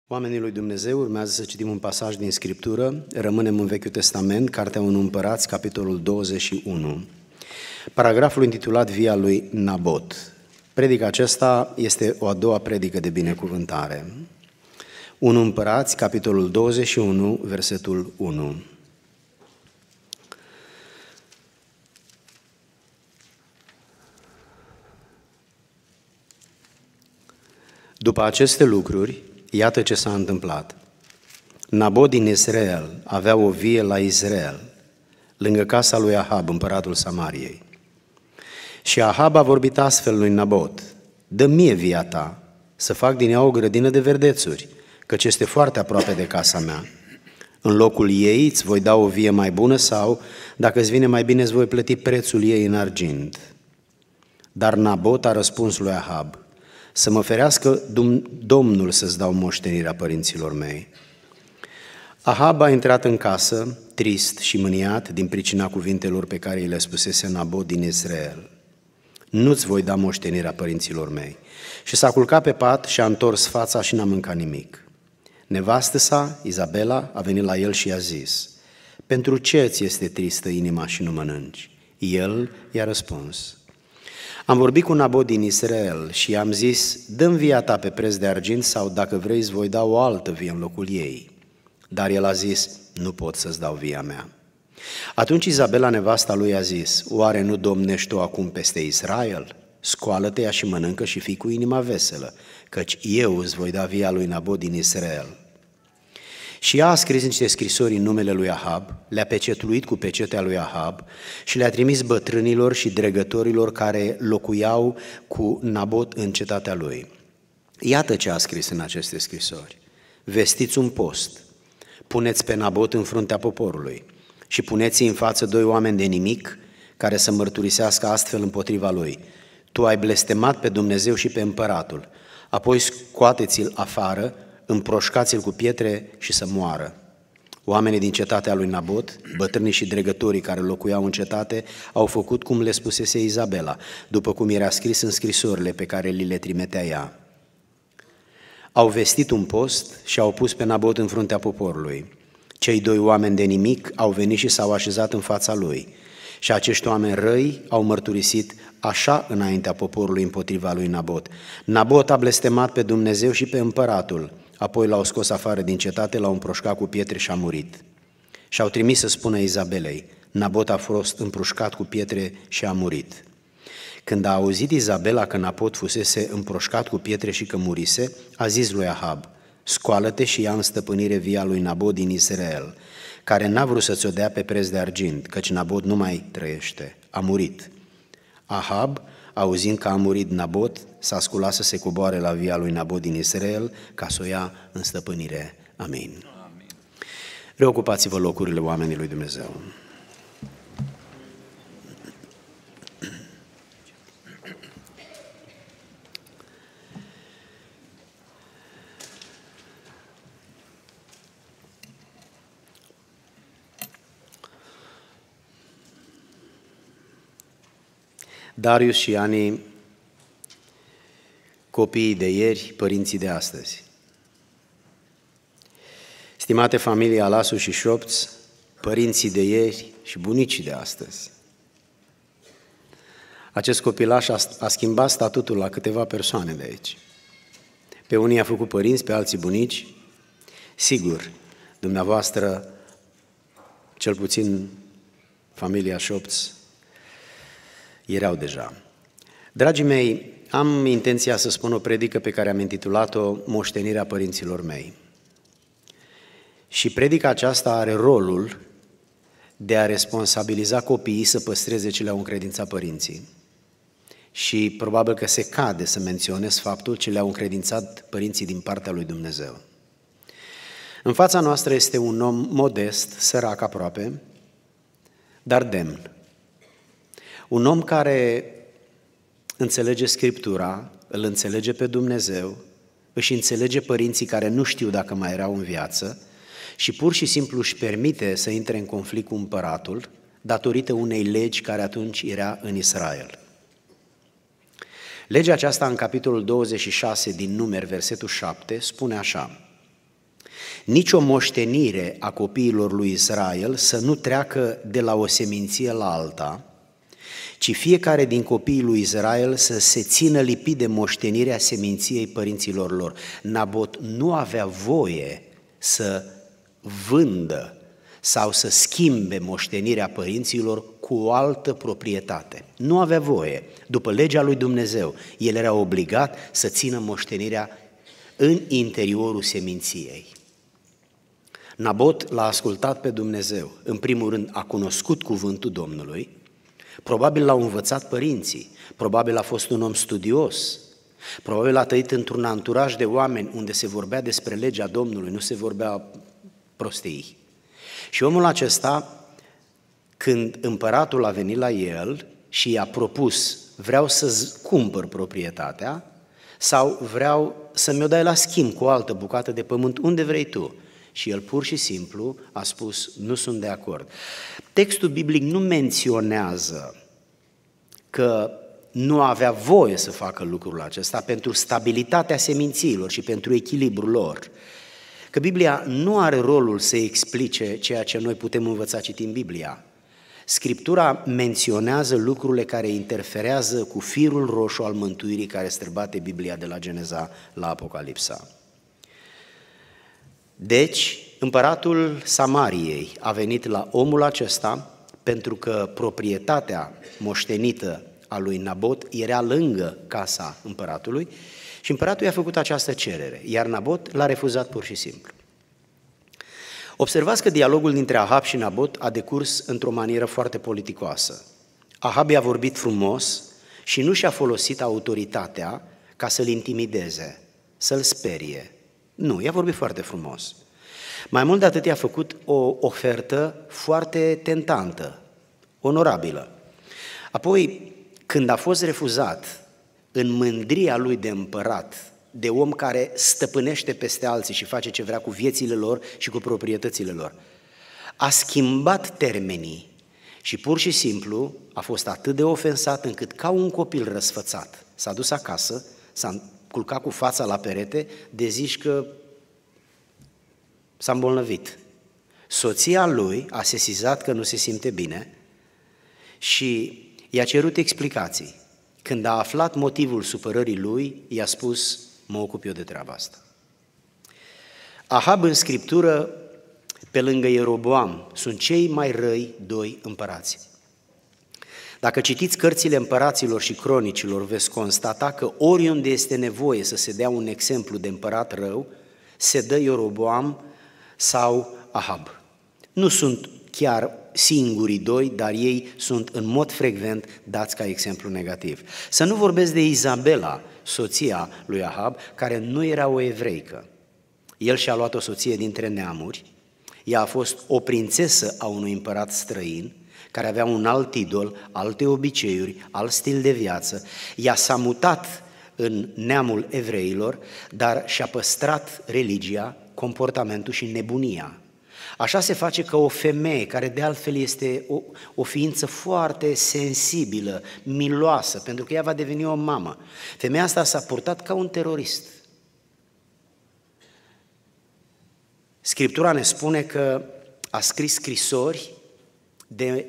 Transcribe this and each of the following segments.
Oamenii lui Dumnezeu, urmează să citim un pasaj din Scriptură, rămânem în Vechiul Testament, Cartea 1 Împărați, capitolul 21. Paragraful intitulat Via lui Nabot. Predica aceasta este o a doua predică de binecuvântare. 1 Împărați, capitolul 21, versetul 1. După aceste lucruri, iată ce s-a întâmplat. Nabot din Israel avea o vie la Israel, lângă casa lui Ahab, împăratul Samariei. Și Ahab a vorbit astfel lui Nabot: dă mie via ta, să fac din ea o grădină de verdețuri, căci este foarte aproape de casa mea. În locul ei îți voi da o vie mai bună sau, dacă îți vine mai bine, îți voi plăti prețul ei în argint. Dar Nabot a răspuns lui Ahab: să mă ferească Domnul să-ți dau moștenirea părinților mei. Ahab a intrat în casă, trist și mâniat din pricina cuvintelor pe care îi le spusese Nabot din Israel. Nu-ți voi da moștenirea părinților mei. Și s-a culcat pe pat și a întors fața și n-a mâncat nimic. Nevastă sa, Izabela, a venit la el și i-a zis: pentru ce ți este tristă inima și nu mănânci? El i-a răspuns: am vorbit cu Nabot din Israel și i-am zis: dă-mi via ta pe preț de argint sau, dacă vrei, îți voi da o altă vie în locul ei. Dar el a zis: nu pot să-ți dau via mea. Atunci Izabela, nevasta lui, a zis: oare nu domnești tu acum peste Israel? Scoală-te, ia și mănâncă și fii cu inima veselă, căci eu îți voi da via lui Nabot din Israel. Și ea a scris niște scrisori în numele lui Ahab, le-a pecetluit cu pecetea lui Ahab și le-a trimis bătrânilor și dregătorilor care locuiau cu Nabot în cetatea lui. Iată ce a scris în aceste scrisori: vestiți un post, puneți pe Nabot în fruntea poporului și puneți în față doi oameni de nimic care să mărturisească astfel împotriva lui: tu ai blestemat pe Dumnezeu și pe împăratul, apoi scoateți-l afară, împroșcați-l cu pietre și să moară. Oamenii din cetatea lui Nabot, bătrânii și dregătorii care locuiau în cetate, au făcut cum le spusese Izabela, după cum era scris în scrisorile pe care li le trimitea ea. Au vestit un post și au pus pe Nabot în fruntea poporului. Cei doi oameni de nimic au venit și s-au așezat în fața lui. Și acești oameni răi au mărturisit așa înaintea poporului împotriva lui Nabot: Nabot a blestemat pe Dumnezeu și pe împăratul. Apoi l-au scos afară din cetate, l-au împroșcat cu pietre și a murit. Și au trimis să spună Izabelei: Nabot a fost împroșcat cu pietre și a murit. Când a auzit Izabela că Nabot fusese împroșcat cu pietre și că murise, a zis lui Ahab: scoală-te și ia în stăpânire via lui Nabot din Israel, care n-a vrut să ți-o dea pe preț de argint, căci Nabot nu mai trăiește, a murit. Ahab, auzind că a murit Nabot, s-a sculat să se coboare la via lui Nabot din Israel ca să o ia în stăpânire. Amin. Reocupați-vă locurile, oamenii lui Dumnezeu. Darius și Ani, copiii de ieri, părinții de astăzi. Stimate familie Alasu și Șopț, părinții de ieri și bunicii de astăzi. Acest copilaș a schimbat statutul la câteva persoane de aici. Pe unii a făcut părinți, pe alții bunici. Sigur, dumneavoastră, cel puțin familia Șopț, erau deja. Dragii mei, am intenția să spun o predică pe care am intitulat-o Moștenirea părinților mei. Și predica aceasta are rolul de a responsabiliza copiii să păstreze ce le-au încredințat părinții. Și probabil că se cade să menționez faptul ce le-au încredințat părinții din partea lui Dumnezeu. În fața noastră este un om modest, sărac aproape, dar demn. Un om care înțelege Scriptura, îl înțelege pe Dumnezeu, își înțelege părinții care nu știu dacă mai erau în viață și pur și simplu își permite să intre în conflict cu împăratul datorită unei legi care atunci era în Israel. Legea aceasta, în capitolul 26 din Numeri, versetul 7, spune așa: nici o moștenire a copiilor lui Israel să nu treacă de la o seminție la alta, ci fiecare din copiii lui Israel să se țină lipit de moștenirea seminției părinților lor. Nabot nu avea voie să vândă sau să schimbe moștenirea părinților cu o altă proprietate. Nu avea voie. După legea lui Dumnezeu, el era obligat să țină moștenirea în interiorul seminției. Nabot l-a ascultat pe Dumnezeu. În primul rând a cunoscut cuvântul Domnului, probabil l-au învățat părinții, probabil a fost un om studios, probabil a trăit într-un anturaj de oameni unde se vorbea despre legea Domnului, nu se vorbea prostii. Și omul acesta, când împăratul a venit la el și i-a propus, vreau să-ți cumpăr proprietatea sau vreau să mi-o dai la schimb cu o altă bucată de pământ, unde vrei tu? Și el pur și simplu a spus, nu sunt de acord. Textul biblic nu menționează că nu avea voie să facă lucrul acesta pentru stabilitatea semințiilor și pentru echilibrul lor. Că Biblia nu are rolul să explice ceea ce noi putem învăța citind Biblia. Scriptura menționează lucrurile care interferează cu firul roșu al mântuirii care străbate Biblia de la Geneza la Apocalipsa. Deci, împăratul Samariei a venit la omul acesta pentru că proprietatea moștenită a lui Nabot era lângă casa împăratului și împăratul i-a făcut această cerere, iar Nabot l-a refuzat pur și simplu. Observați că dialogul dintre Ahab și Nabot a decurs într-o manieră foarte politicoasă. Ahab i-a vorbit frumos și nu și-a folosit autoritatea ca să-l intimideze, să-l sperie. Nu, i-a vorbit foarte frumos. Mai mult de atât i-a făcut o ofertă foarte tentantă, onorabilă. Apoi, când a fost refuzat, în mândria lui de împărat, de om care stăpânește peste alții și face ce vrea cu viețile lor și cu proprietățile lor, a schimbat termenii și pur și simplu a fost atât de ofensat încât ca un copil răsfățat s-a dus acasă, s-a culcat cu fața la perete de zici că s-a îmbolnăvit. Soția lui a sesizat că nu se simte bine și i-a cerut explicații. Când a aflat motivul supărării lui, i-a spus, mă ocup eu de treaba asta. Ahab în Scriptură, pe lângă Ieroboam, sunt cei mai răi doi împărați. Dacă citiți cărțile împăraților și cronicilor, veți constata că oriunde este nevoie să se dea un exemplu de împărat rău, se dă Ieroboam sau Ahab. Nu sunt chiar singurii doi, dar ei sunt în mod frecvent dați ca exemplu negativ. Să nu vorbesc de Izabela, soția lui Ahab, care nu era o evreică. El și-a luat o soție dintre neamuri, ea a fost o prințesă a unui împărat străin, care avea un alt idol, alte obiceiuri, alt stil de viață. Ea s-a mutat în neamul evreilor, dar și-a păstrat religia, comportamentul și nebunia. Așa se face că o femeie, care de altfel este o ființă foarte sensibilă, miloasă, pentru că ea va deveni o mamă, femeia asta s-a purtat ca un terorist. Scriptura ne spune că a scris scrisori de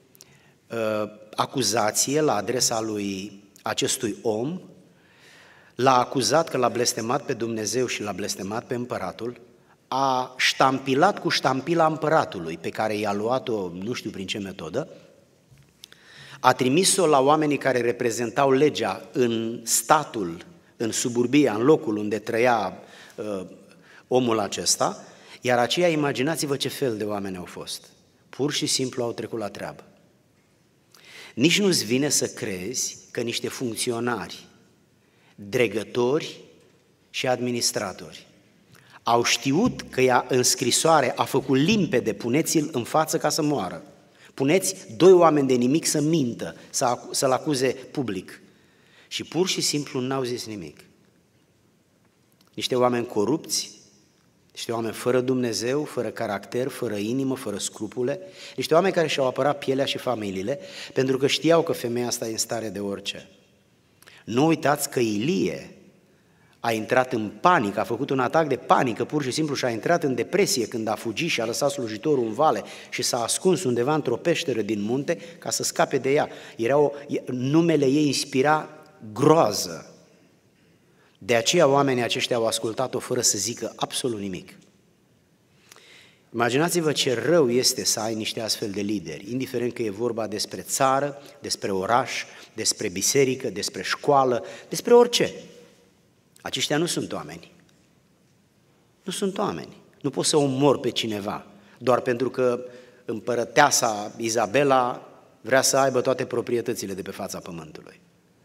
acuzație la adresa lui acestui om, l-a acuzat că l-a blestemat pe Dumnezeu și l-a blestemat pe împăratul, a ștampilat cu ștampila împăratului, pe care i-a luat-o nu știu prin ce metodă, a trimis-o la oamenii care reprezentau legea în statul, în suburbia, în locul unde trăia omul acesta, iar aceia, imaginați-vă ce fel de oameni au fost. Pur și simplu au trecut la treabă. Nici nu-ți vine să crezi că niște funcționari, dregători și administratori au știut că ea în scrisoare a făcut limpede, puneți-l în față ca să moară. Puneți doi oameni de nimic să mintă, să-l acuze public. Și pur și simplu n-au zis nimic. Niște oameni corupți, niște oameni fără Dumnezeu, fără caracter, fără inimă, fără scrupule, niște oameni care și-au apărat pielea și familiile, pentru că știau că femeia asta e în stare de orice. Nu uitați că Ilie A intrat în panică, a făcut un atac de panică pur și simplu și a intrat în depresie când a fugit și a lăsat slujitorul în vale și s-a ascuns undeva într-o peșteră din munte ca să scape de ea. Numele ei inspira groază. De aceea oamenii aceștia au ascultat-o fără să zică absolut nimic. Imaginați-vă ce rău este să ai niște astfel de lideri, indiferent că e vorba despre țară, despre oraș, despre biserică, despre școală, despre orice. Aceștia nu sunt oameni. Nu sunt oameni. Nu poți să omori pe cineva doar pentru că împărăteasa Izabela vrea să aibă toate proprietățile de pe fața pământului.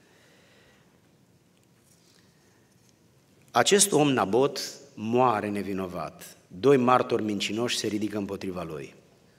Acest om Nabot moare nevinovat. 2 martori mincinoși se ridică împotriva lui.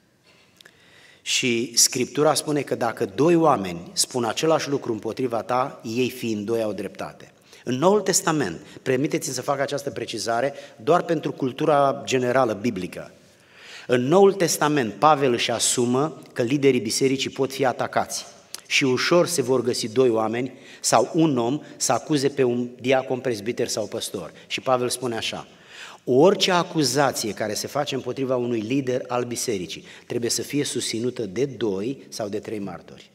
Și Scriptura spune că dacă 2 oameni spun același lucru împotriva ta, ei fiind 2 au dreptate. În Noul Testament, permiteți-mi să fac această precizare doar pentru cultura generală biblică. În Noul Testament, Pavel își asumă că liderii bisericii pot fi atacați și ușor se vor găsi 2 oameni sau un om să acuze pe un diacon, prezbiter sau păstor. Și Pavel spune așa: orice acuzație care se face împotriva unui lider al bisericii trebuie să fie susținută de 2 sau de 3 martori.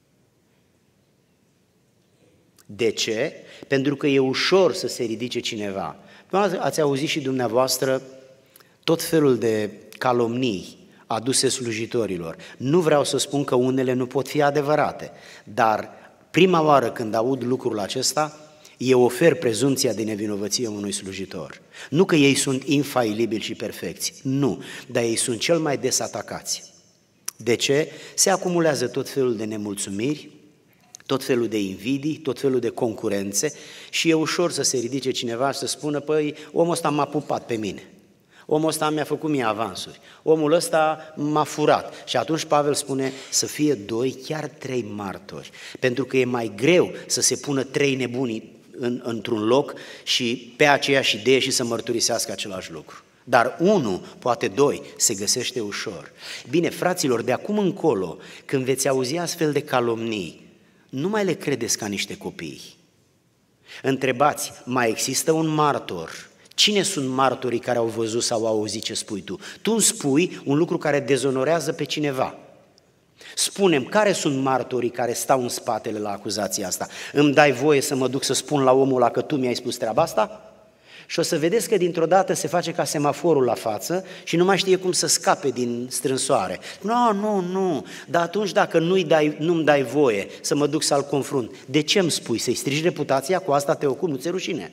De ce? Pentru că e ușor să se ridice cineva. Ați auzit și dumneavoastră tot felul de calomnii aduse slujitorilor. Nu vreau să spun că unele nu pot fi adevărate, dar prima oară când aud lucrul acesta, eu ofer prezumția de nevinovăție unui slujitor. Nu că ei sunt infailibili și perfecți, nu, dar ei sunt cel mai des atacați. De ce? Se acumulează tot felul de nemulțumiri, tot felul de invidii, tot felul de concurențe și e ușor să se ridice cineva și să spună: păi, omul ăsta m-a pupat pe mine, omul ăsta mi-a făcut mie avansuri, omul ăsta m-a furat. Și atunci Pavel spune să fie 2, chiar 3 martori, pentru că e mai greu să se pună 3 nebuni într-un loc și pe aceeași idee și să mărturisească același lucru. Dar 1, poate 2, se găsește ușor. Bine, fraților, de acum încolo, când veți auzi astfel de calomnii, nu mai le credeți ca niște copii. Întrebați, mai există un martor? Cine sunt martorii care au văzut sau au auzit ce spui tu? Tu îmi spui un lucru care dezonorează pe cineva. Spune-mi, care sunt martorii care stau în spatele la acuzația asta? Îmi dai voie să mă duc să spun la omul ăla că tu mi-ai spus treaba asta? Și o să vedeți că dintr-o dată se face ca semaforul la față și nu mai știe cum să scape din strânsoare. Nu, dar atunci dacă nu-mi dai voie să mă duc să-l confrunt, de ce îmi spui? Să-i strici reputația? Cu asta te ocupi, nu ți-e rușine?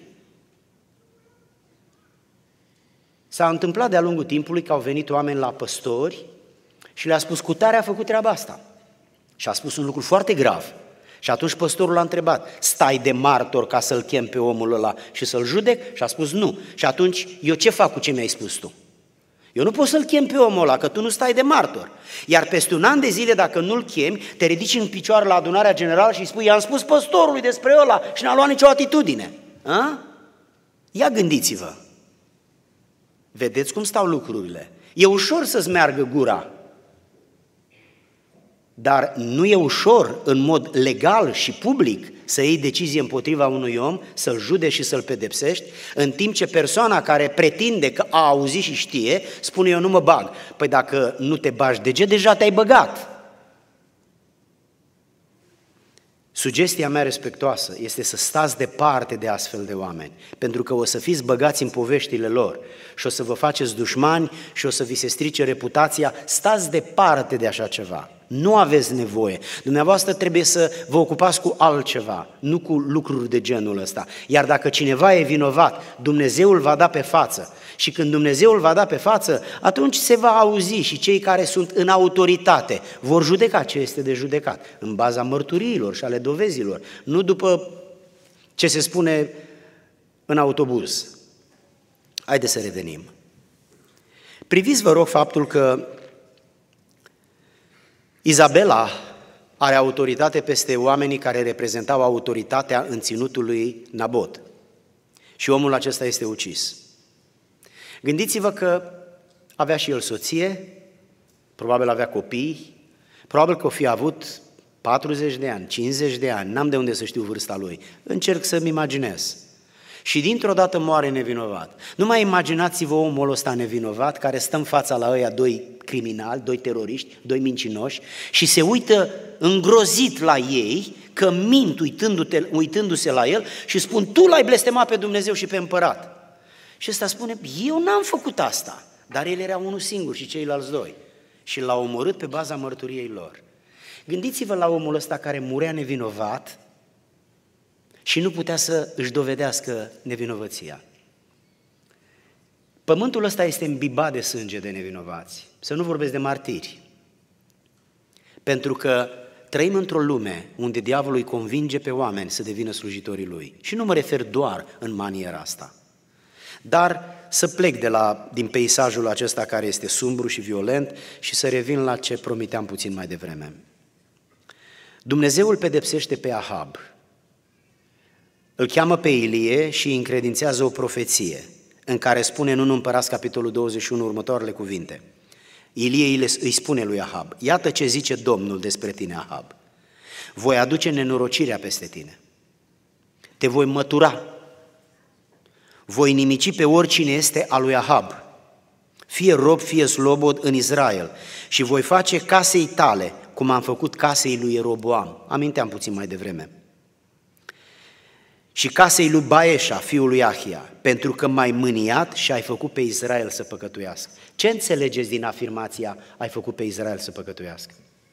S-a întâmplat de-a lungul timpului că au venit oameni la păstori și le-a spus: cutare a făcut treaba asta. Și a spus un lucru foarte grav. Și atunci păstorul l-a întrebat: stai de martor ca să-l chem pe omul ăla și să-l judec? Și a spus: nu. Și atunci eu ce fac cu ce mi-ai spus tu? Eu nu pot să-l chem pe omul ăla, că tu nu stai de martor. Iar peste 1 an de zile, dacă nu-l chemi, te ridici în picioare la adunarea generală și îi spui: i-am spus păstorului despre ăla și n-a luat nicio atitudine. A? Ia gândiți-vă. Vedeți cum stau lucrurile? E ușor să-ți meargă gura, dar nu e ușor în mod legal și public să iei decizie împotriva unui om, să-l judeci și să-l pedepsești, în timp ce persoana care pretinde că a auzit și știe, spune: eu nu mă bag. Păi dacă nu te bagi deget, deja te-ai băgat. Sugestia mea respectoasă este să stați departe de astfel de oameni, pentru că o să fiți băgați în poveștile lor și o să vă faceți dușmani și o să vi se strice reputația. Stați departe de așa ceva. Nu aveți nevoie. Dumneavoastră trebuie să vă ocupați cu altceva, nu cu lucruri de genul ăsta. Iar dacă cineva e vinovat, Dumnezeu îl va da pe față. Și când Dumnezeu îl va da pe față, atunci se va auzi și cei care sunt în autoritate vor judeca ce este de judecat, în baza mărturiilor și ale dovezilor, nu după ce se spune în autobuz. Haideți să revenim. Priviți, vă rog, faptul că Izabela are autoritate peste oamenii care reprezentau autoritatea în ținutul lui Nabot. Și omul acesta este ucis. Gândiți-vă că avea și el soție, probabil avea copii, probabil că o fi avut 40 de ani, 50 de ani, n-am de unde să știu vârsta lui, încerc să-mi imaginez. Și dintr-o dată moare nevinovat. Nu mai imaginați-vă omul ăsta nevinovat care stă în fața la ăia doi criminali, doi teroriști, doi mincinoși și se uită îngrozit la ei că mint uitându-se la el și spun: tu l-ai blestemat pe Dumnezeu și pe împărat. Și ăsta spune: eu n-am făcut asta, dar el era unul singur și ceilalți doi. Și l-a omorât pe baza mărturiei lor. Gândiți-vă la omul ăsta care murea nevinovat și nu putea să își dovedească nevinovăția. Pământul ăsta este îmbibat de sânge de nevinovați, să nu vorbesc de martiri. Pentru că trăim într-o lume unde diavolul îi convinge pe oameni să devină slujitorii lui. Și nu mă refer doar în maniera asta. Dar să plec din peisajul acesta care este sumbru și violent și să revin la ce promiteam puțin mai devreme. Dumnezeu îl pedepsește pe Ahab. Îl cheamă pe Ilie și îi încredințează o profeție în care spune în 1 Împărați, capitolul 21, următoarele cuvinte. Ilie îi spune lui Ahab: iată ce zice Domnul despre tine, Ahab. Voi aduce nenorocirea peste tine. Te voi mătura. Voi nimici pe oricine este al lui Ahab, fie rob, fie slobod în Israel, și voi face casei tale cum am făcut casei lui Ieroboam. Aminteam puțin mai devreme. Și casei lui Baeșa, fiul lui Ahia, pentru că m-ai mâniat și ai făcut pe Israel să păcătuiască. Ce înțelegeți din afirmația ai făcut pe Israel să păcătuiască?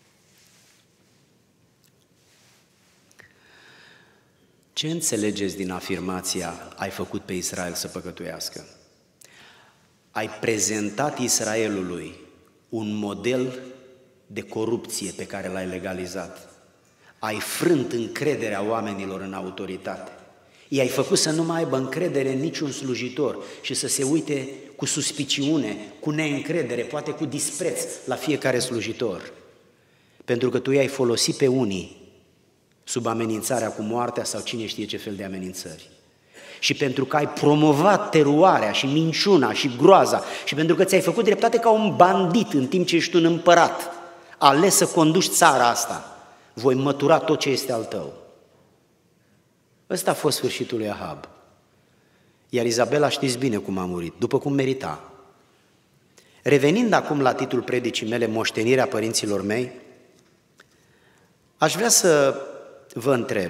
Ce înțelegeți din afirmația ai făcut pe Israel să păcătuiască? Ai prezentat Israelului un model de corupție pe care l-ai legalizat. Ai frânt încrederea oamenilor în autoritate. I-ai făcut să nu mai aibă încredere în niciun slujitor și să se uite cu suspiciune, cu neîncredere, poate cu dispreț la fiecare slujitor. Pentru că tu i-ai folosit pe unii sub amenințarea cu moartea sau cine știe ce fel de amenințări. Și pentru că ai promovat teroarea și minciuna și groaza și pentru că ți-ai făcut dreptate ca un bandit în timp ce ești un împărat, ales să conduci țara asta, voi mătura tot ce este al tău. Ăsta a fost sfârșitul lui Ahab. Iar Izabela știți bine cum a murit, după cum merita. Revenind acum la titlul predicii mele, moștenirea părinților mei, aș vrea să vă întreb,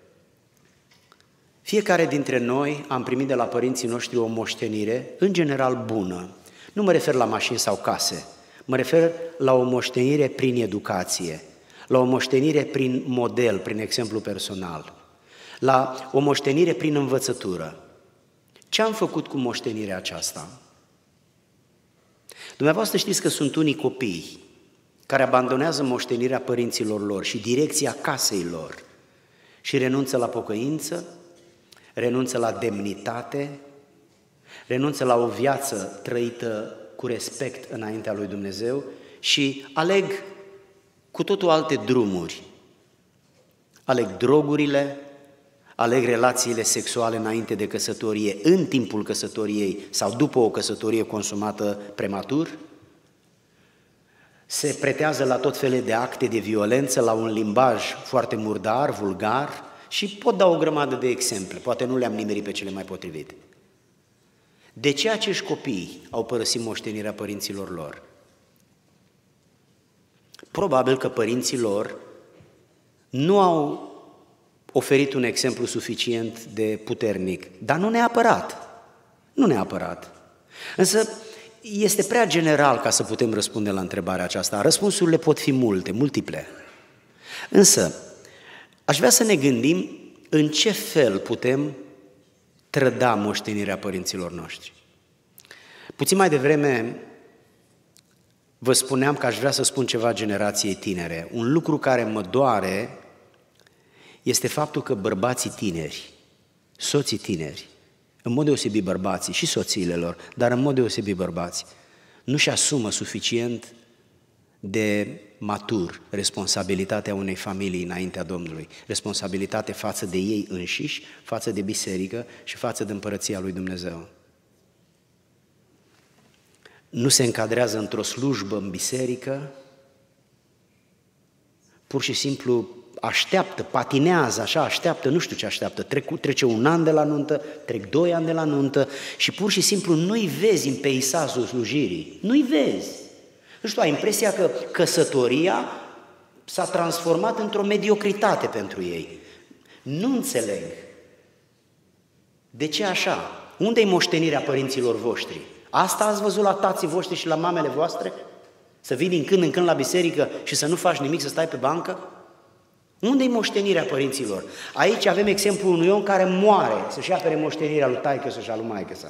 fiecare dintre noi am primit de la părinții noștri o moștenire, în general bună. Nu mă refer la mașini sau case, mă refer la o moștenire prin educație, la o moștenire prin model, prin exemplu personal, la o moștenire prin învățătură. Ce am făcut cu moștenirea aceasta? Dumneavoastră știți că sunt unii copii care abandonează moștenirea părinților lor și direcția casei lor și renunță la pocăință, renunță la demnitate, renunță la o viață trăită cu respect înaintea lui Dumnezeu și aleg cu totul alte drumuri. Aleg drogurile, aleg relațiile sexuale înainte de căsătorie, în timpul căsătoriei sau după o căsătorie consumată prematur, se pretează la tot felul de acte de violență, la un limbaj foarte murdar, vulgar și pot da o grămadă de exemple, poate nu le-am nimerit pe cele mai potrivite. De ce acești copii au părăsit moștenirea părinților lor? Probabil că părinții lor nu au oferit un exemplu suficient de puternic, dar nu neapărat. Însă este prea general ca să putem răspunde la întrebarea aceasta. Răspunsurile pot fi multiple. Însă, aș vrea să ne gândim în ce fel putem trăda moștenirea părinților noștri. Puțin mai devreme vă spuneam că aș vrea să spun ceva generației tinere. Un lucru care mă doare este faptul că bărbații tineri, soții tineri, în mod deosebit bărbații și soțiile lor, dar în mod deosebit bărbații, nu-și asumă suficient de matur responsabilitatea unei familii înaintea Domnului, responsabilitate față de ei înșiși, față de biserică și față de împărăția lui Dumnezeu. Nu se încadrează într-o slujbă în biserică, pur și simplu așteaptă, patinează, așa, așteaptă, nu știu ce așteaptă, trece 1 an de la nuntă, trec 2 ani de la nuntă și pur și simplu nu-i vezi în peisajul slujirii, nu-i vezi. Nu știu, ai impresia că căsătoria s-a transformat într-o mediocritate pentru ei. Nu înțeleg. De ce așa? Unde-i moștenirea părinților voștri? Asta ați văzut la tații voștri și la mamele voastre? Să vii din când în când la biserică și să nu faci nimic, să stai pe bancă? Unde-i moștenirea părinților? Aici avem exemplul unui om care moare să-și apere moștenirea lui taică-sa și a lui maică-sa.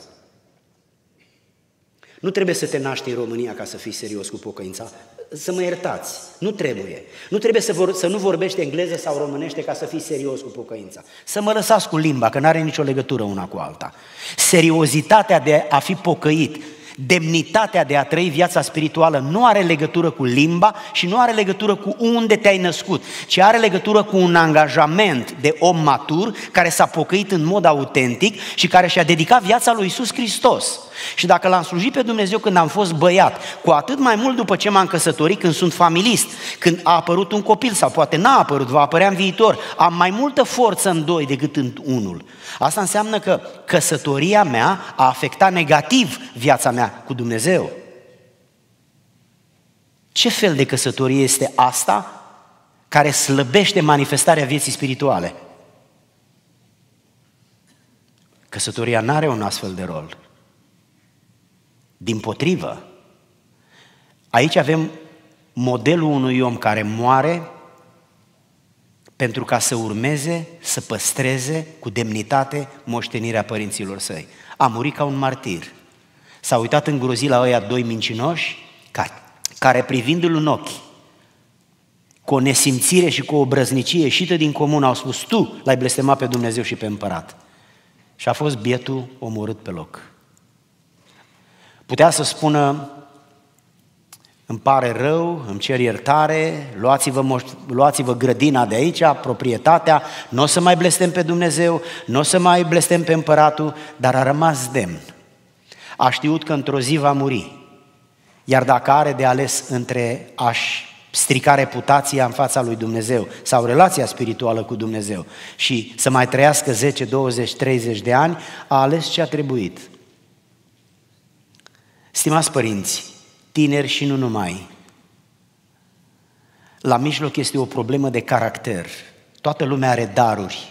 Nu trebuie să te naști în România ca să fii serios cu pocăința. Să mă iertați, nu trebuie. Nu trebuie să nu vorbești engleză sau românește ca să fii serios cu pocăința. Să mă lăsați cu limba, că n-are nicio legătură una cu alta. Seriozitatea de a fi pocăit, demnitatea de a trăi viața spirituală nu are legătură cu limba și nu are legătură cu unde te-ai născut, ci are legătură cu un angajament de om matur care s-a pocăit în mod autentic și care și-a dedicat viața lui Iisus Hristos. Și dacă l-am slujit pe Dumnezeu când am fost băiat, cu atât mai mult după ce m-am căsătorit, când sunt familist, când a apărut un copil sau poate n-a apărut, va apărea în viitor, am mai multă forță în 2 decât în unul. Asta înseamnă că căsătoria mea a afectat negativ viața mea cu Dumnezeu. Ce fel de căsătorie este asta care slăbește manifestarea vieții spirituale? Căsătoria n-are un astfel de rol. Dimpotrivă, aici avem modelul unui om care moare pentru ca să urmeze, să păstreze cu demnitate moștenirea părinților săi. A murit ca un martir. S-a uitat îngrozit la ăia 2 mincinoși care privindu-l în ochi, cu o nesimțire și cu o obrăznicie ieșită din comun, au spus: tu l-ai blestemat pe Dumnezeu și pe împărat. Și a fost bietul omorât pe loc. Putea să spună: îmi pare rău, îmi cer iertare, luați-vă grădina de aici, proprietatea, nu o să mai blestem pe Dumnezeu, nu o să mai blestem pe împăratul, dar a rămas demn. A știut că într-o zi va muri, iar dacă are de ales între a-și strica reputația în fața lui Dumnezeu sau relația spirituală cu Dumnezeu și să mai trăiască 10, 20, 30 de ani, a ales ce a trebuit. Stimați părinți, tineri și nu numai, la mijloc este o problemă de caracter. Toată lumea are daruri.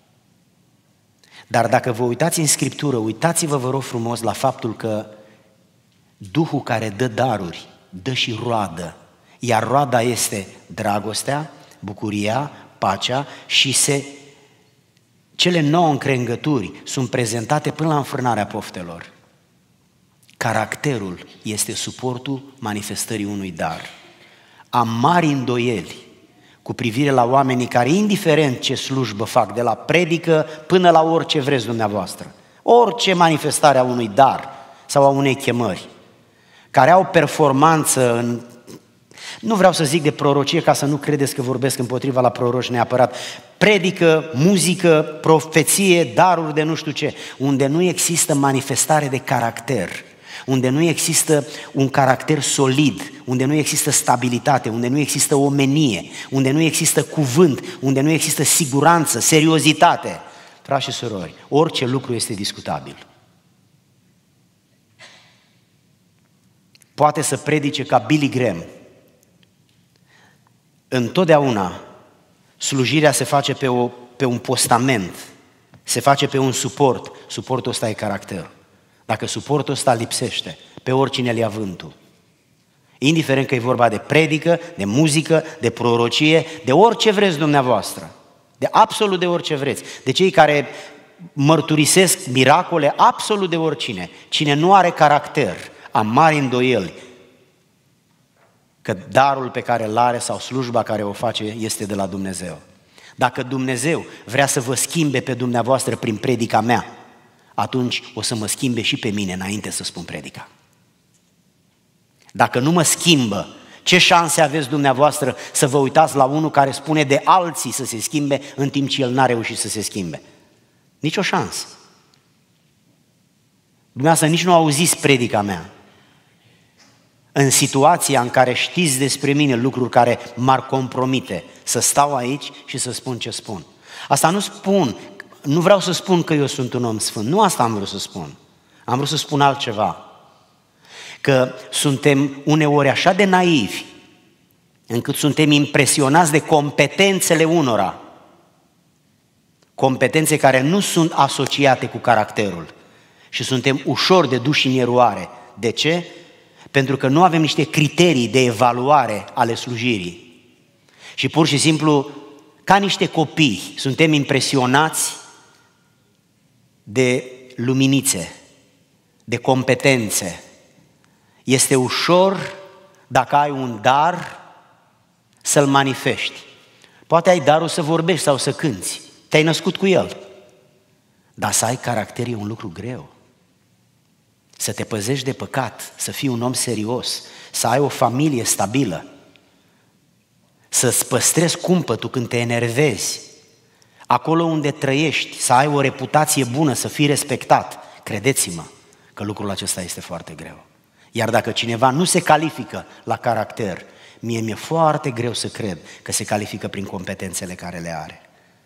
Dar dacă vă uitați în Scriptură, uitați-vă, vă rog frumos, la faptul că Duhul care dă daruri, dă și roadă. Iar roada este dragostea, bucuria, pacea și cele 9 încrengături sunt prezentate până la înfrânarea poftelor. Caracterul este suportul manifestării unui dar. Am mari îndoieli cu privire la oamenii care, indiferent ce slujbă fac, de la predică până la orice vreți dumneavoastră, orice manifestare a unui dar sau a unei chemări, care au performanță în... Nu vreau să zic de prorocie ca să nu credeți că vorbesc împotriva la proroci neapărat. Predică, muzică, profeție, daruri de nu știu ce, unde nu există manifestare de caracter, unde nu există un caracter solid, unde nu există stabilitate, unde nu există omenie, unde nu există cuvânt, unde nu există siguranță, seriozitate. Frați și surori, orice lucru este discutabil. Poate să predice ca Billy Graham. Întotdeauna slujirea se face pe un postament, se face pe un suport. Suportul ăsta e caracterul. Dacă suportul ăsta lipsește, pe oricine îl ia vântul. Indiferent că e vorba de predică, de muzică, de prorocie, de orice vreți dumneavoastră, de absolut de orice vreți, de cei care mărturisesc miracole, absolut de oricine. Cine nu are caracter, am mari îndoieli că darul pe care îl are sau slujba care o face este de la Dumnezeu. Dacă Dumnezeu vrea să vă schimbe pe dumneavoastră prin predica mea, atunci o să mă schimbe și pe mine înainte să spun predica. Dacă nu mă schimbă, ce șanse aveți dumneavoastră să vă uitați la unul care spune de alții să se schimbe în timp ce el n-a reușit să se schimbe? Nici o șansă. Dumneavoastră nici nu auziți predica mea. în situația în care știți despre mine lucruri care m-ar compromite, să stau aici și să spun ce spun. Asta nu vreau să spun că eu sunt un om sfânt, nu asta am vrut să spun. Am vrut să spun altceva. Că suntem uneori așa de naivi, încât suntem impresionați de competențele unora. Competențe care nu sunt asociate cu caracterul. Și suntem ușor de duși în eroare. De ce? Pentru că nu avem niște criterii de evaluare ale slujirii. Și pur și simplu, ca niște copii, suntem impresionați de luminițe, de competențe. Este ușor, dacă ai un dar, să-l manifesti. Poate ai darul să vorbești sau să cânți. Te-ai născut cu el. Dar să ai caracter e un lucru greu. Să te păzești de păcat, să fii un om serios, să ai o familie stabilă, să-ți păstrezi cumpătul când te enervezi, acolo unde trăiești, să ai o reputație bună, să fii respectat. Credeți-mă că lucrul acesta este foarte greu. Iar dacă cineva nu se califică la caracter, mie mi-e foarte greu să cred că se califică prin competențele care le are.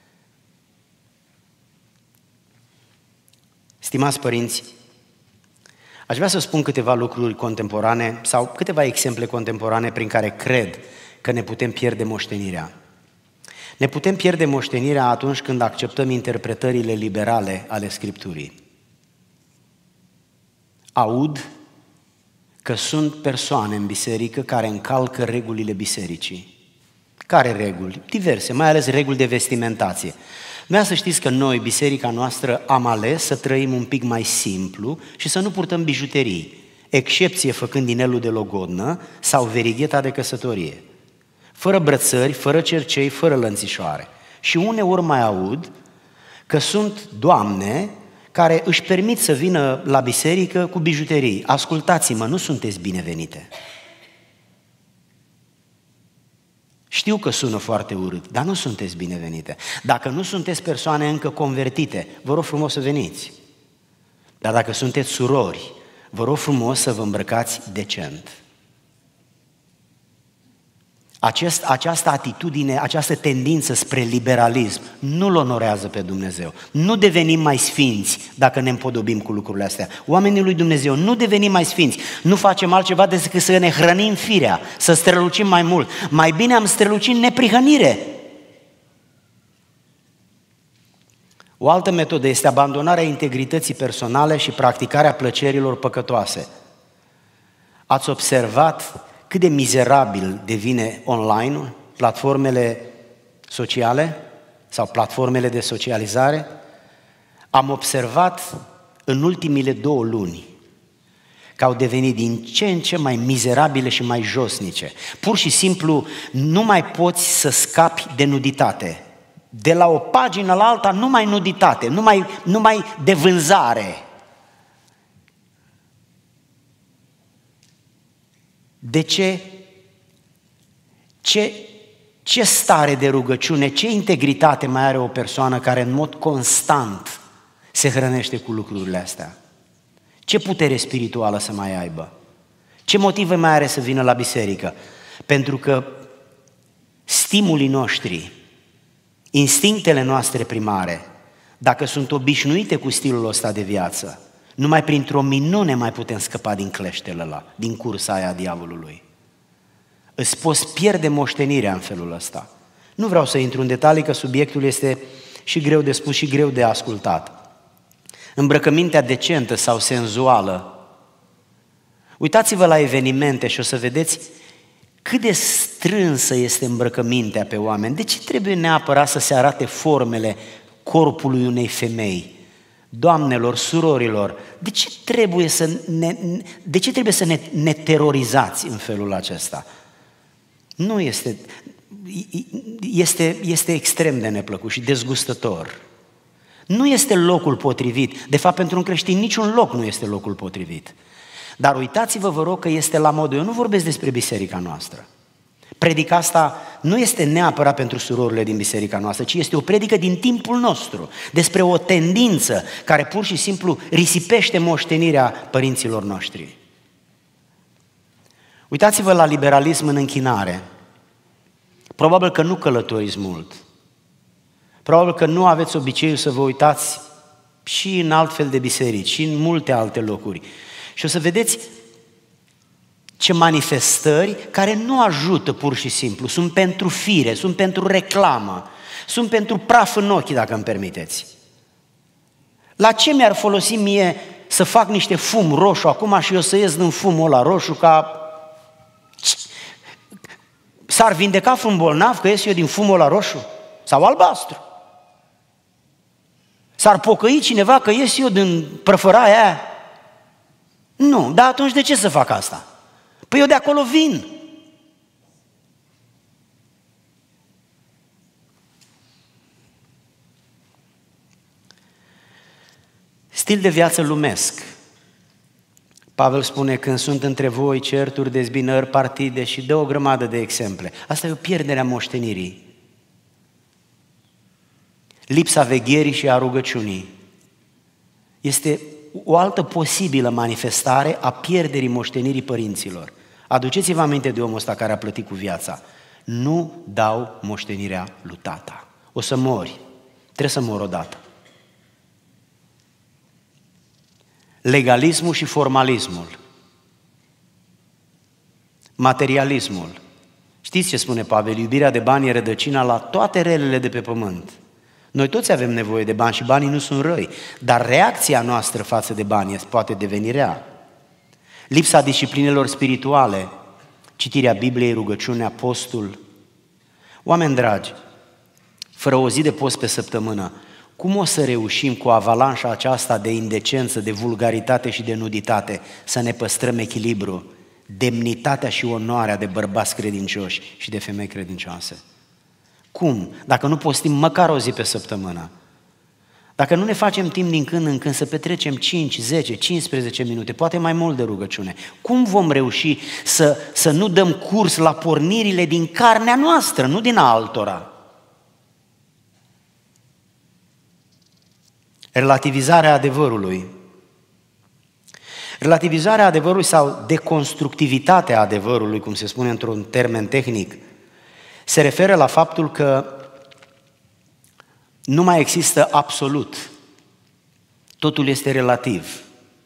Stimați părinți, aș vrea să spun câteva lucruri contemporane sau câteva exemple contemporane prin care cred că ne putem pierde moștenirea. Ne putem pierde moștenirea atunci când acceptăm interpretările liberale ale Scripturii. Aud că sunt persoane în biserică care încalcă regulile bisericii. Care reguli? Diverse, mai ales reguli de vestimentație. Vreau să știți că noi, biserica noastră, am ales să trăim un pic mai simplu și să nu purtăm bijuterii, excepție făcând inelul de logodnă sau verigheta de căsătorie. Fără brățări, fără cercei, fără lănțișoare. Și uneori mai aud că sunt doamne care își permit să vină la biserică cu bijuterii. Ascultați-mă, nu sunteți binevenite. Știu că sună foarte urât, dar nu sunteți binevenite. Dacă nu sunteți persoane încă convertite, vă rog frumos să veniți. Dar dacă sunteți surori, vă rog frumos să vă îmbrăcați decent. Această atitudine, această tendință spre liberalism nu-L onorează pe Dumnezeu. Nu devenim mai sfinți dacă ne împodobim cu lucrurile astea. Oamenii lui Dumnezeu, nu devenim mai sfinți. Nu facem altceva decât să ne hrănim firea, să strălucim mai mult. Mai bine am strălucit în neprihănire. O altă metodă este abandonarea integrității personale și practicarea plăcerilor păcătoase. Ați observat cât de mizerabil devine online, platformele sociale sau platformele de socializare? Am observat în ultimile 2 luni că au devenit din ce în ce mai mizerabile și mai josnice. Pur și simplu nu mai poți să scapi de nuditate. De la o pagină la alta numai nuditate, numai de vânzare. De ce? Ce stare de rugăciune, ce integritate mai are o persoană care în mod constant se hrănește cu lucrurile astea? Ce putere spirituală să mai aibă? Ce motive mai are să vină la biserică? Pentru că stimulii noștri, instinctele noastre primare, dacă sunt obișnuite cu stilul ăsta de viață, numai printr-o minune mai putem scăpa din cleștele ăla, din cursa aia a diavolului. Îți poți pierde moștenirea în felul ăsta. Nu vreau să intru în detalii, că subiectul este și greu de spus și greu de ascultat. Îmbrăcămintea decentă sau senzuală. Uitați-vă la evenimente și o să vedeți cât de strânsă este îmbrăcămintea pe oameni. De ce trebuie neapărat să se arate formele corpului unei femei? Doamnelor, surorilor, de ce trebuie să ne terorizați în felul acesta? Nu este extrem de neplăcut și dezgustător. Nu este locul potrivit. De fapt, pentru un creștin niciun loc nu este locul potrivit. Dar uitați-vă, vă rog, că este la modul. Eu nu vorbesc despre biserica noastră. Predica asta nu este neapărat pentru surorile din biserica noastră, ci este o predică din timpul nostru, despre o tendință care pur și simplu risipește moștenirea părinților noștri. Uitați-vă la liberalism în închinare. Probabil că nu călătoriți mult. Probabil că nu aveți obiceiul să vă uitați și în altfel de biserici, și în multe alte locuri. Și o să vedeți ce manifestări care nu ajută pur și simplu, sunt pentru fire, sunt pentru reclamă, sunt pentru praf în ochi, dacă îmi permiteți. La ce mi-ar folosi mie să fac niște fum roșu acum și eu să ies din fumul ăla roșu ca... S-ar vindeca un bolnav că ies eu din fumul ăla roșu? Sau albastru? S-ar pocăi cineva că ies eu din prăfăraia aia? Nu, dar atunci de ce să fac asta? Păi eu de acolo vin. Stil de viață lumesc. Pavel spune, când sunt între voi certuri, dezbinări, partide și dă o grămadă de exemple. Asta e o pierdere a moștenirii. Lipsa vegherii și a rugăciunii este o altă posibilă manifestare a pierderii moștenirii părinților. Aduceți-vă aminte de omul ăsta care a plătit cu viața. Nu dau moștenirea lui tata. O să mori. Trebuie să mor odată. Legalismul și formalismul. Materialismul. Știți ce spune Pavel? Iubirea de bani e rădăcina la toate relele de pe pământ. Noi toți avem nevoie de bani și banii nu sunt răi, dar reacția noastră față de bani poate deveni rea. Lipsa disciplinelor spirituale, citirea Bibliei, rugăciunea, postul. Oameni dragi, fără o zi de post pe săptămână, cum o să reușim cu avalanșa aceasta de indecență, de vulgaritate și de nuditate să ne păstrăm echilibru, demnitatea și onoarea de bărbați credincioși și de femei credincioase? Cum? Dacă nu postim măcar o zi pe săptămână, dacă nu ne facem timp din când în când să petrecem 5, 10, 15 minute, poate mai mult de rugăciune, cum vom reuși să nu dăm curs la pornirile din carnea noastră, nu din a altora? Relativizarea adevărului. Relativizarea adevărului sau deconstructivitatea adevărului, cum se spune într-un termen tehnic, se referă la faptul că nu mai există absolut. Totul este relativ.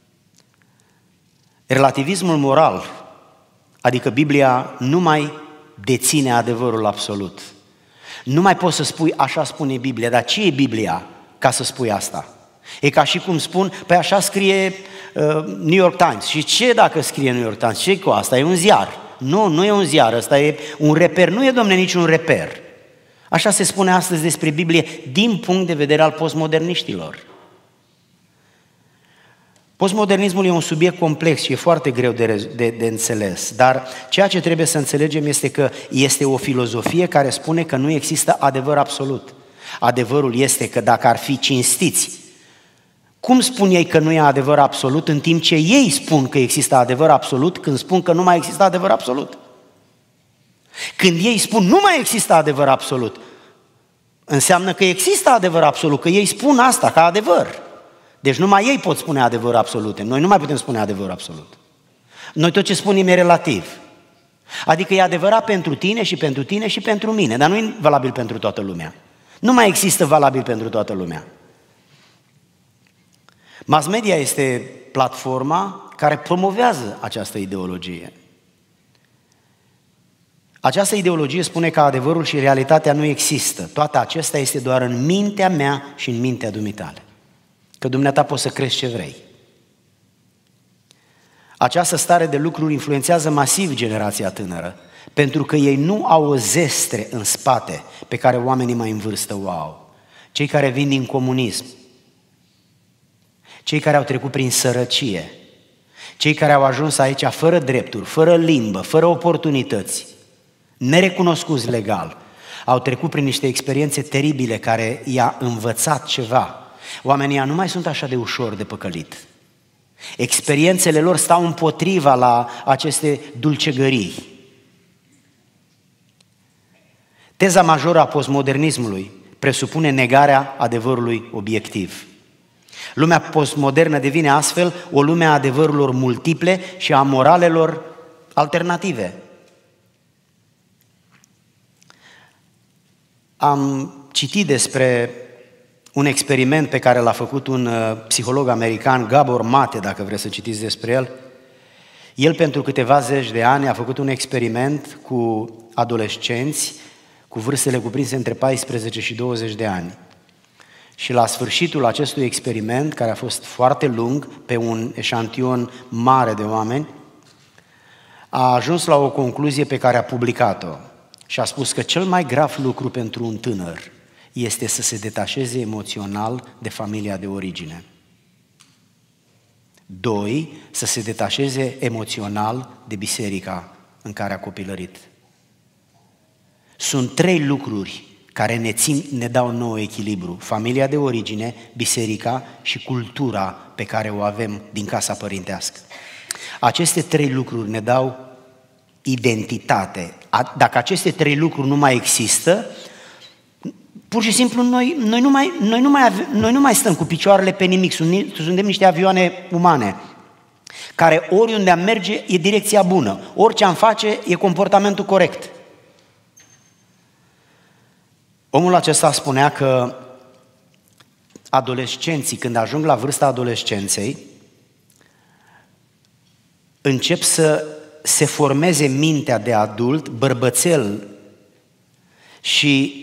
Relativismul moral, adică Biblia nu mai deține adevărul absolut. Nu mai poți să spui așa spune Biblia, dar ce e Biblia ca să spui asta? E ca și cum spun, păi așa scrie New York Times. Și ce dacă scrie New York Times? Ce cu asta? E un ziar. Nu, nu e un ziar, ăsta e un reper. Nu e, domne, niciun reper. Așa se spune astăzi despre Biblie din punct de vedere al postmoderniștilor. Postmodernismul e un subiect complex și e foarte greu de înțeles, dar ceea ce trebuie să înțelegem este că este o filozofie care spune că nu există adevăr absolut. Adevărul este că dacă ar fi cinstiți, cum spun ei că nu e adevăr absolut în timp ce ei spun că există adevăr absolut când spun că nu mai există adevăr absolut? Când ei spun nu mai există adevăr absolut, înseamnă că există adevăr absolut, că ei spun asta ca adevăr. Deci numai ei pot spune adevăr absolute, noi nu mai putem spune adevăr absolut. Noi tot ce spunem e relativ. Adică e adevărat pentru tine și pentru tine și pentru mine, dar nu e valabil pentru toată lumea. Nu mai există valabil pentru toată lumea. Mass media este platforma care promovează această ideologie. Această ideologie spune că adevărul și realitatea nu există. Toate acestea este doar în mintea mea și în mintea dumitale. Că dumneata poți să crezi ce vrei. Această stare de lucruri influențează masiv generația tânără, pentru că ei nu au o zestre în spate pe care oamenii mai în vârstă o au. Cei care vin din comunism, cei care au trecut prin sărăcie, cei care au ajuns aici fără drepturi, fără limbă, fără oportunități, nerecunoscuți legal, au trecut prin niște experiențe teribile care i-a învățat ceva. Oamenii nu mai sunt așa de ușor de păcălit. Experiențele lor stau împotriva la aceste dulcegării. Teza majoră a postmodernismului presupune negarea adevărului obiectiv. Lumea postmodernă devine astfel o lume a adevărurilor multiple și a moralelor alternative. Am citit despre un experiment pe care l-a făcut un psiholog american, Gabor Mate, dacă vreți să citiți despre el. El, pentru câteva zeci de ani, a făcut un experiment cu adolescenți cu vârstele cuprinse între 14 și 20 de ani. Și la sfârșitul acestui experiment, care a fost foarte lung, pe un eșantion mare de oameni, a ajuns la o concluzie pe care a publicat-o și a spus că cel mai grav lucru pentru un tânăr este să se detașeze emoțional de familia de origine. 2. Să se detașeze emoțional de biserica în care a copilărit. Sunt 3 lucruri care ne dau nouă echilibru: familia de origine, biserica și cultura pe care o avem din casa părintească. Aceste 3 lucruri ne dau identitate. Dacă aceste 3 lucruri nu mai există, pur și simplu noi nu mai stăm cu picioarele pe nimic, suntem niște avioane umane, care oriunde am merge e direcția bună, orice am face e comportamentul corect. Omul acesta spunea că adolescenții, când ajung la vârsta adolescenței, încep să se formeze mintea de adult, bărbățel, și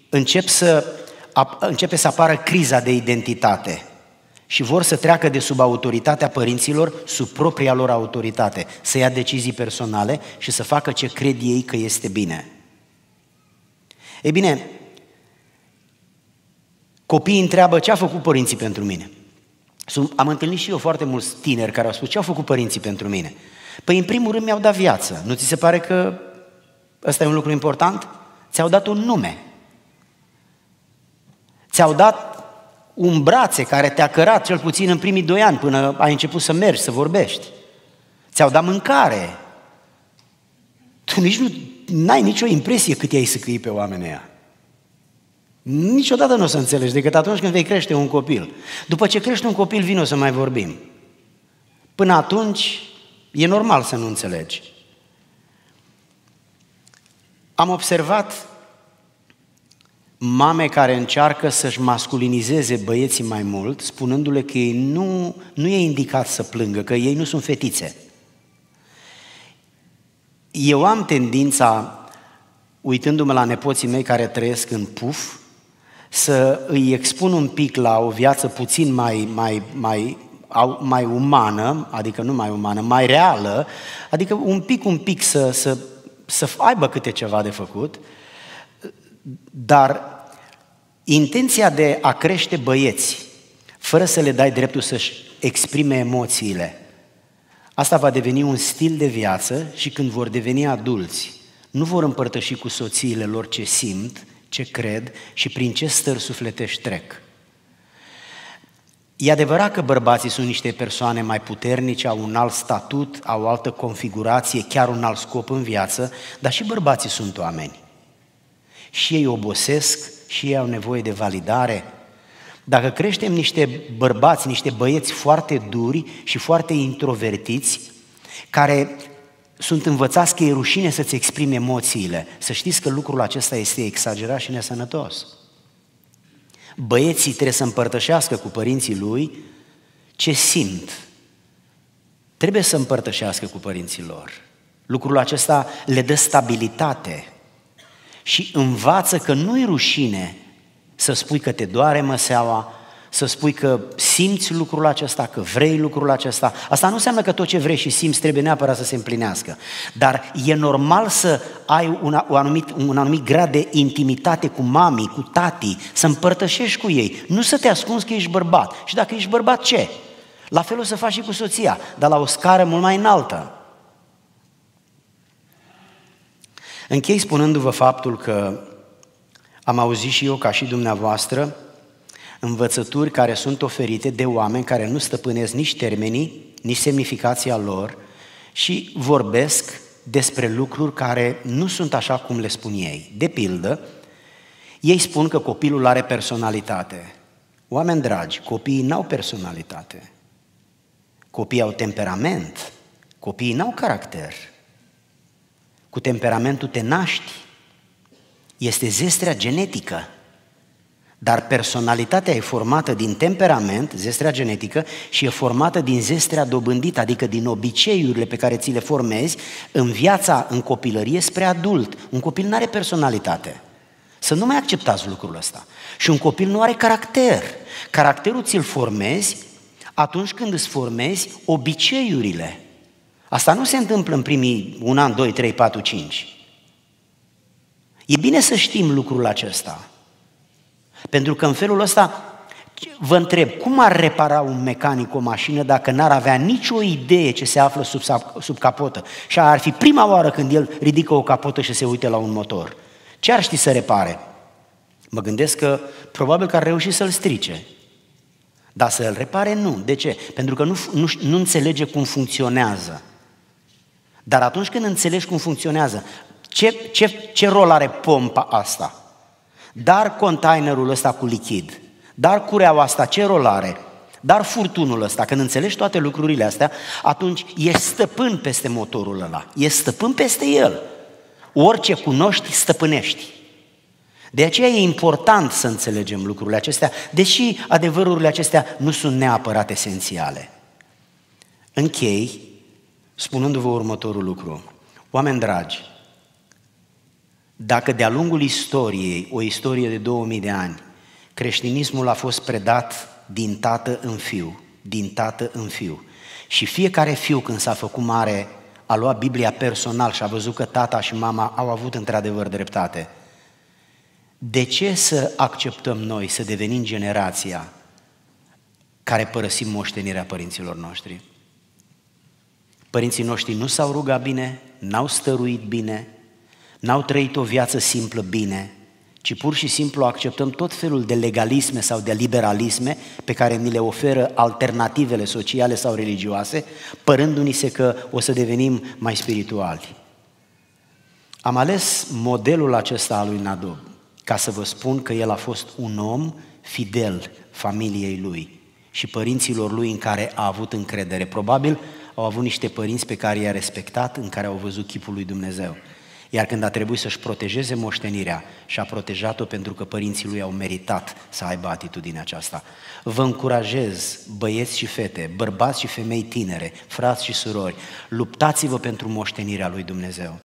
începe să apară criza de identitate și vor să treacă de sub autoritatea părinților sub propria lor autoritate, să ia decizii personale și să facă ce cred ei că este bine. Ei bine, copiii întreabă: ce a făcut părinții pentru mine? Am întâlnit și eu foarte mulți tineri care au spus: ce au făcut părinții pentru mine? Păi, în primul rând, mi-au dat viață. Nu ți se pare că ăsta e un lucru important? Ți-au dat un nume. Ți-au dat un brațe care te-a cărat cel puțin în primii 2 ani, până ai început să mergi, să vorbești. Ți-au dat mâncare. Tu nici nu ai nicio impresie cât i-ai săcăi pe oamenii ăia. Niciodată nu o să înțelegi, decât atunci când vei crește un copil. După ce crește un copil, vino să mai vorbim. Până atunci, e normal să nu înțelegi. Am observat mame care încearcă să-și masculinizeze băieții mai mult, spunându-le că ei nu e indicat să plângă, că ei nu sunt fetițe. Eu am tendința, uitându-mă la nepoții mei care trăiesc în Puf, să îi expun un pic la o viață puțin mai umană, adică nu mai umană, mai reală, adică un pic să aibă câte ceva de făcut, dar intenția de a crește băieți, fără să le dai dreptul să-și exprime emoțiile, asta va deveni un stil de viață și când vor deveni adulți, nu vor împărtăși cu soțiile lor ce simt, ce cred și prin ce stări sufletești trec. E adevărat că bărbații sunt niște persoane mai puternice, au un alt statut, au o altă configurație, chiar un alt scop în viață, dar și bărbații sunt oameni. Și ei obosesc, și ei au nevoie de validare. Dacă creștem niște bărbați, niște băieți foarte duri și foarte introvertiți, care sunt învățați că e rușine să-ți exprimi emoțiile, să știți că lucrul acesta este exagerat și nesănătos. Băieții trebuie să împărtășească cu părinții lui ce simt. Trebuie să împărtășească cu părinții lor. Lucrul acesta le dă stabilitate și învață că nu-i rușine să spui că te doare măseaua, să spui că simți lucrul acesta, că vrei lucrul acesta. Asta nu înseamnă că tot ce vrei și simți trebuie neapărat să se împlinească, dar e normal să ai un anumit grad de intimitate cu mamii, cu tatii, să împărtășești cu ei, nu să te ascunzi că ești bărbat. Și dacă ești bărbat, ce? La fel o să faci și cu soția, dar la o scară mult mai înaltă. Închei spunându-vă faptul că am auzit și eu, ca și dumneavoastră, învățături care sunt oferite de oameni care nu stăpânesc nici termenii, nici semnificația lor și vorbesc despre lucruri care nu sunt așa cum le spun ei. De pildă, ei spun că copilul are personalitate. Oameni dragi, copiii n-au personalitate. Copiii au temperament. Copiii n-au caracter. Cu temperamentul te naști. Este zestrea genetică. Dar personalitatea e formată din temperament, zestrea genetică, și e formată din zestrea dobândită, adică din obiceiurile pe care ți le formezi în viața, în copilărie spre adult. Un copil nu are personalitate. Să nu mai acceptați lucrul ăsta. Și un copil nu are caracter. Caracterul ți-l formezi atunci când îți formezi obiceiurile. Asta nu se întâmplă în primii 1 an, 2, 3, 4, 5. E bine să știm lucrul acesta. Pentru că în felul ăsta, vă întreb, cum ar repara un mecanic o mașină dacă n-ar avea nicio idee ce se află sub capotă? Și ar fi prima oară când el ridică o capotă și se uită la un motor. Ce ar ști să repare? Mă gândesc că probabil că ar reuși să-l strice. Dar să-l repare, nu. De ce? Pentru că nu înțelege cum funcționează. Dar atunci când înțelegi cum funcționează, ce rol are pompa asta? Dar containerul ăsta cu lichid, dar cureaua asta ce rol are? Dar furtunul ăsta, când înțelegi toate lucrurile astea, atunci ești stăpân peste motorul ăla, ești stăpân peste el. Orice cunoști, stăpânești. De aceea e important să înțelegem lucrurile acestea, deși adevărurile acestea nu sunt neapărat esențiale. Închei spunându-vă următorul lucru. Oameni dragi, dacă de-a lungul istoriei, o istorie de 2000 de ani, creștinismul a fost predat din tată în fiu, din tată în fiu, și fiecare fiu când s-a făcut mare a luat Biblia personal și a văzut că tata și mama au avut într-adevăr dreptate, de ce să acceptăm noi să devenim generația care părăsim moștenirea părinților noștri? Părinții noștri nu s-au rugat bine, n-au stăruit bine, n-au trăit o viață simplă bine, ci pur și simplu acceptăm tot felul de legalisme sau de liberalisme pe care ni le oferă alternativele sociale sau religioase, părându-ni se că o să devenim mai spirituali. Am ales modelul acesta al lui Nadab ca să vă spun că el a fost un om fidel familiei lui și părinților lui în care a avut încredere. Probabil au avut niște părinți pe care i-a respectat, în care au văzut chipul lui Dumnezeu. Iar când a trebuit să-și protejeze moștenirea, și-a protejat-o pentru că părinții lui au meritat să aibă atitudinea aceasta. Vă încurajez, băieți și fete, bărbați și femei tinere, frați și surori, luptați-vă pentru moștenirea lui Dumnezeu.